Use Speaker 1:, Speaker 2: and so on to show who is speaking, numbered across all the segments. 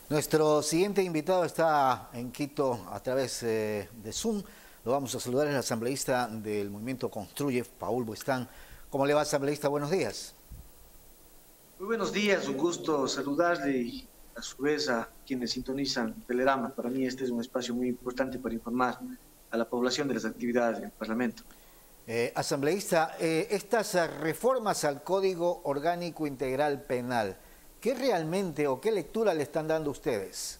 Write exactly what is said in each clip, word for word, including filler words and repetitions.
Speaker 1: Nuestro siguiente invitado está en Quito a través eh, de Zoom. Lo vamos a saludar, es el asambleísta del Movimiento Construye, Paul Buestán. ¿Cómo le va, asambleísta? Buenos días.
Speaker 2: Muy buenos días, un gusto saludarle y a su vez a quienes sintonizan Telerama. Para mí este es un espacio muy importante para informar a la población de las actividades del Parlamento.
Speaker 1: Eh, asambleísta, eh, estas reformas al Código Orgánico Integral Penal, ¿qué realmente o qué lectura le están dando ustedes?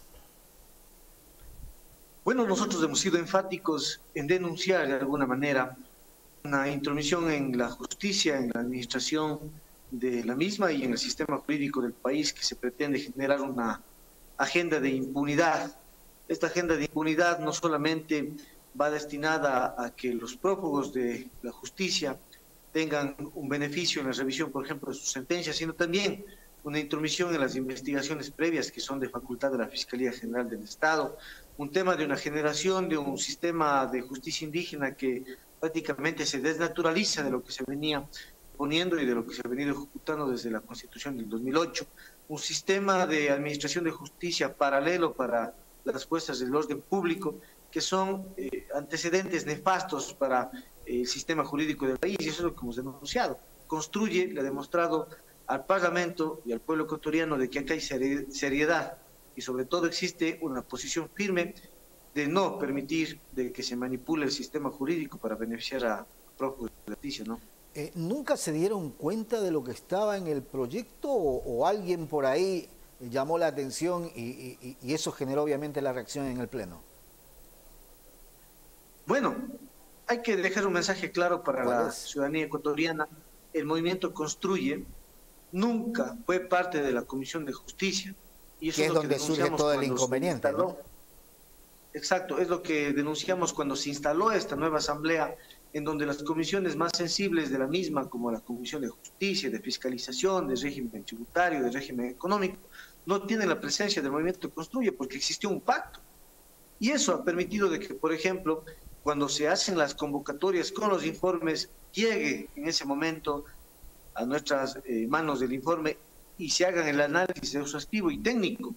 Speaker 2: Bueno, nosotros hemos sido enfáticos en denunciar de alguna manera una intromisión en la justicia, en la administración de la misma y en el sistema jurídico del país, que se pretende generar una agenda de impunidad. Esta agenda de impunidad no solamente va destinada a que los prófugos de la justicia tengan un beneficio en la revisión, por ejemplo, de sus sentencias, sino también una intromisión en las investigaciones previas que son de facultad de la Fiscalía General del Estado, un tema de una generación de un sistema de justicia indígena que prácticamente se desnaturaliza de lo que se venía poniendo y de lo que se ha venido ejecutando desde la Constitución del dos mil ocho, un sistema de administración de justicia paralelo para las fuerzas del orden público, que son eh, antecedentes nefastos para eh, el sistema jurídico del país, y eso es lo que hemos denunciado. Construye, le ha demostrado al Parlamento y al pueblo ecuatoriano de que acá hay seriedad y sobre todo existe una posición firme de no permitir de que se manipule el sistema jurídico para beneficiar a prófugos de la justicia, ¿no?
Speaker 1: Eh, ¿Nunca se dieron cuenta de lo que estaba en el proyecto o, o alguien por ahí llamó la atención y, y, y eso generó obviamente la reacción en el Pleno?
Speaker 2: Bueno, hay que dejar un mensaje claro para la
Speaker 1: es?
Speaker 2: ciudadanía ecuatoriana. El movimiento Construye nunca fue parte de la Comisión de Justicia. Y eso
Speaker 1: que es,
Speaker 2: es
Speaker 1: lo donde
Speaker 2: que
Speaker 1: surge todo el inconveniente, ¿no?
Speaker 2: Exacto, es lo que denunciamos cuando se instaló esta nueva asamblea, en donde las comisiones más sensibles de la misma, como la Comisión de Justicia, de Fiscalización, de Régimen Tributario, de Régimen Económico, no tienen la presencia del movimiento Construye porque existió un pacto. Y eso ha permitido de que, por ejemplo, cuando se hacen las convocatorias con los informes, llegue en ese momento a nuestras eh, manos del informe y se hagan el análisis exhaustivo y técnico.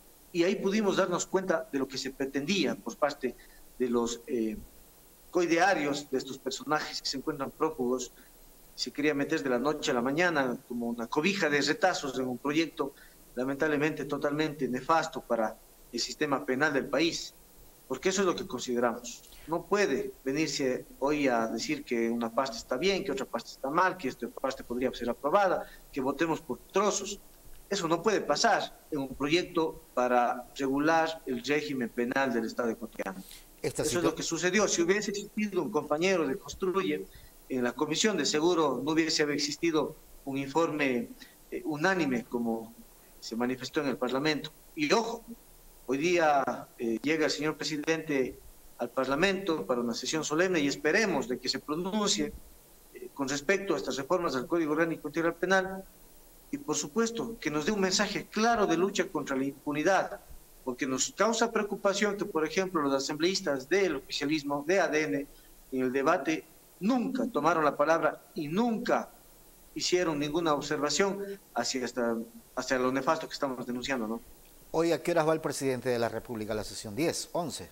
Speaker 2: Y ahí pudimos darnos cuenta de lo que se pretendía por parte de los eh, coidearios de estos personajes que se encuentran prófugos. Se quería meter de la noche a la mañana como una cobija de retazos en un proyecto lamentablemente totalmente nefasto para el sistema penal del país, porque eso es lo que consideramos. No puede venirse hoy a decir que una parte está bien, que otra parte está mal, que esta parte podría ser aprobada, que votemos por trozos. Eso no puede pasar en un proyecto para regular el régimen penal del Estado ecuatoriano. Esta Eso es lo que sucedió. Si hubiese existido un compañero de Construye en la comisión, de seguro no hubiese existido un informe eh, unánime como se manifestó en el Parlamento. Y ojo, hoy día eh, llega el señor presidente al Parlamento para una sesión solemne y esperemos de que se pronuncie eh, con respecto a estas reformas del Código Orgánico Integral Penal y por supuesto que nos dé un mensaje claro de lucha contra la impunidad, porque nos causa preocupación que, por ejemplo, los asambleístas del oficialismo de A D N en el debate nunca tomaron la palabra y nunca hicieron ninguna observación hacia, esta, hacia lo nefasto que estamos denunciando, ¿no?
Speaker 1: Hoy, ¿a qué horas va el presidente de la República a la sesión? ¿diez, once?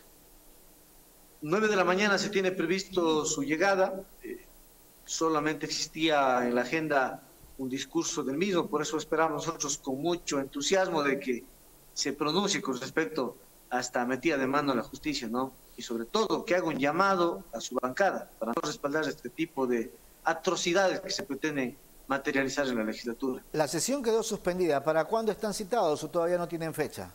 Speaker 2: nueve de la mañana se tiene previsto su llegada. Eh, solamente existía en la agenda un discurso del mismo, por eso esperamos nosotros con mucho entusiasmo de que se pronuncie con respecto a esta metida de mano a la justicia, ¿no? Y sobre todo que haga un llamado a su bancada para no respaldar este tipo de atrocidades que se pretenden materializar en la legislatura.
Speaker 1: La sesión quedó suspendida. ¿Para cuándo están citados o todavía no tienen fecha?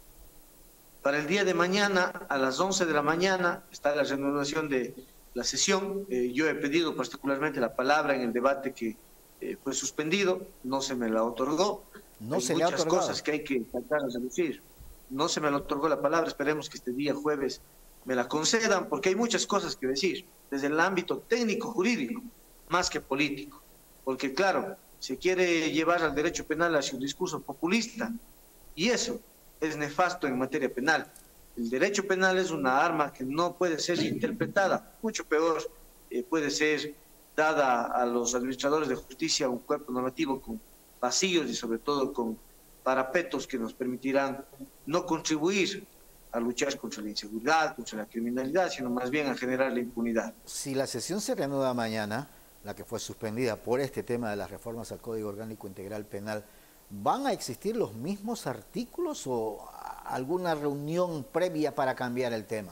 Speaker 2: Para el día de mañana, a las once de la mañana, está la reanudación de la sesión. Eh, yo he pedido particularmente la palabra en el debate que eh, fue suspendido, no se me la otorgó.
Speaker 1: No
Speaker 2: hay
Speaker 1: se le ha otorgado.
Speaker 2: muchas cosas que hay que tratar de reducir. No se me la otorgó la palabra, esperemos que este día jueves me la concedan, porque hay muchas cosas que decir, desde el ámbito técnico-jurídico, más que político. Porque claro, se quiere llevar al derecho penal hacia un discurso populista, y eso es nefasto en materia penal. El derecho penal es una arma que no puede ser interpretada, mucho peor eh, puede ser dada a los administradores de justicia un cuerpo normativo con vacíos y sobre todo con parapetos que nos permitirán no contribuir a luchar contra la inseguridad, contra la criminalidad, sino más bien a generar la impunidad.
Speaker 1: Si la sesión se reanuda mañana, la que fue suspendida por este tema de las reformas al Código Orgánico Integral Penal, ¿van a existir los mismos artículos o alguna reunión previa para cambiar el tema?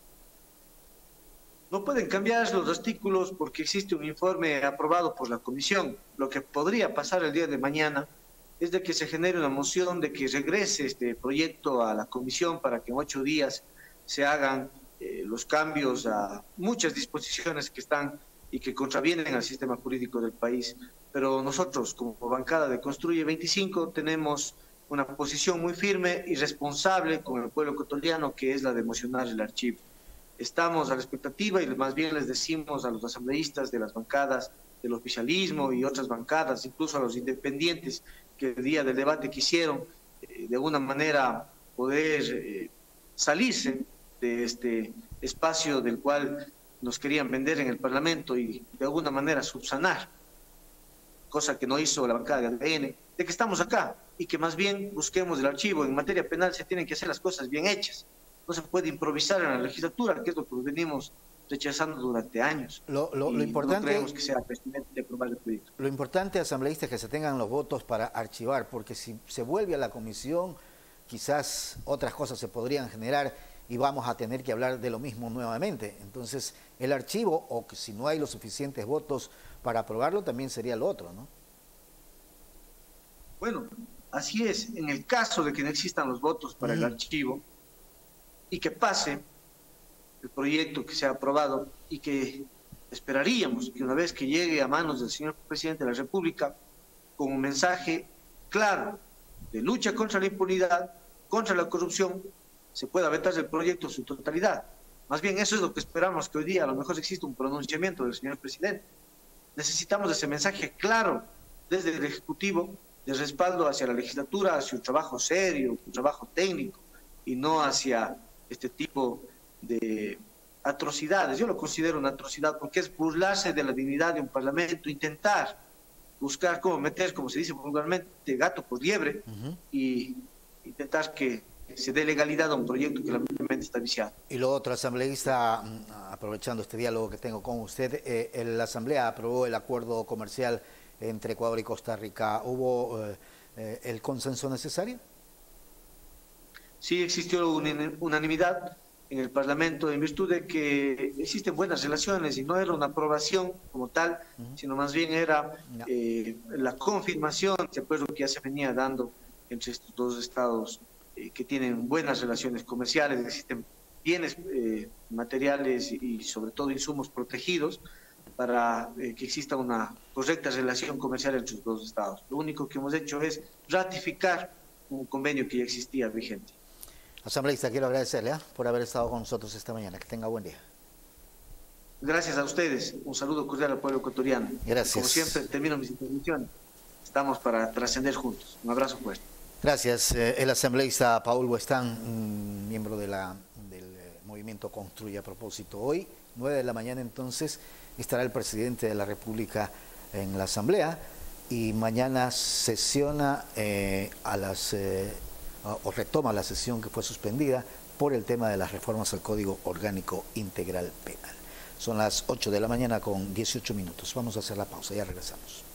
Speaker 2: No pueden cambiar los artículos porque existe un informe aprobado por la comisión. Lo que podría pasar el día de mañana es de que se genere una moción de que regrese este proyecto a la comisión para que en ocho días se hagan eh, los cambios a muchas disposiciones que están y que contravienen al sistema jurídico del país. Pero nosotros, como bancada de Construye veinticinco, tenemos una posición muy firme y responsable con el pueblo ecuatoriano, que es la de mocionar el archivo. Estamos a la expectativa y más bien les decimos a los asambleístas de las bancadas del oficialismo y otras bancadas, incluso a los independientes que el día del debate quisieron eh, de alguna manera poder eh, salirse de este espacio del cual nos querían vender en el Parlamento y de alguna manera subsanar, cosa que no hizo la bancada de A D N, de que estamos acá y que más bien busquemos el archivo. En materia penal se tienen que hacer las cosas bien hechas. No se puede improvisar en la legislatura, que es lo que venimos rechazando durante años.
Speaker 1: Lo, lo, lo importante,
Speaker 2: no creemos que sea pertinente aprobar el proyecto.
Speaker 1: Lo importante, asambleístas, es que se tengan los votos para archivar, porque si se vuelve a la comisión, quizás otras cosas se podrían generar y vamos a tener que hablar de lo mismo nuevamente. Entonces, el archivo, o que si no hay los suficientes votos para aprobarlo, también sería lo otro, ¿no?
Speaker 2: Bueno, así es. En el caso de que no existan los votos para mm. el archivo, y que pase el proyecto que se ha aprobado y que esperaríamos que una vez que llegue a manos del señor presidente de la República con un mensaje claro de lucha contra la impunidad, contra la corrupción, se pueda vetar el proyecto en su totalidad. Más bien eso es lo que esperamos, que hoy día a lo mejor existe un pronunciamiento del señor presidente. Necesitamos ese mensaje claro desde el Ejecutivo de respaldo hacia la legislatura, hacia un trabajo serio, un trabajo técnico y no hacia este tipo de atrocidades. Yo lo considero una atrocidad porque es burlarse de la dignidad de un parlamento, intentar buscar cómo meter, como se dice vulgarmente, gato por liebre, uh-huh. y intentar que se dé legalidad a un proyecto que lamentablemente está viciado.
Speaker 1: Y lo otro, asambleísta, aprovechando este diálogo que tengo con usted, eh, la Asamblea aprobó el acuerdo comercial entre Ecuador y Costa Rica. ¿Hubo eh, eh, el consenso necesario?
Speaker 2: Sí existió una unanimidad en el Parlamento en virtud de que existen buenas relaciones y no era una aprobación como tal, uh-huh. sino más bien era no. eh, la confirmación de acuerdo que ya se venía dando entre estos dos estados eh, que tienen buenas relaciones comerciales, existen bienes eh, materiales y sobre todo insumos protegidos para eh, que exista una correcta relación comercial entre los dos estados. Lo único que hemos hecho es ratificar un convenio que ya existía vigente.
Speaker 1: Asambleísta, quiero agradecerle ¿eh? por haber estado con nosotros esta mañana. Que tenga buen día.
Speaker 2: Gracias a ustedes. Un saludo cordial al pueblo ecuatoriano.
Speaker 1: Gracias.
Speaker 2: Como siempre, termino mis intervenciones. Estamos para trascender juntos. Un abrazo fuerte.
Speaker 1: Gracias. El asambleísta Paul Buestán, miembro de la, del movimiento Construye. A propósito, hoy, nueve de la mañana, entonces, estará el presidente de la República en la Asamblea y mañana sesiona eh, a las... Eh, o retoma la sesión que fue suspendida por el tema de las reformas al Código Orgánico Integral Penal. Son las ocho de la mañana con dieciocho minutos. Vamos a hacer la pausa, ya regresamos.